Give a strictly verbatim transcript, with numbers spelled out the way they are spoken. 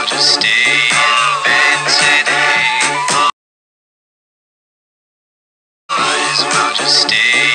well just stay in bed today. Might as well just stay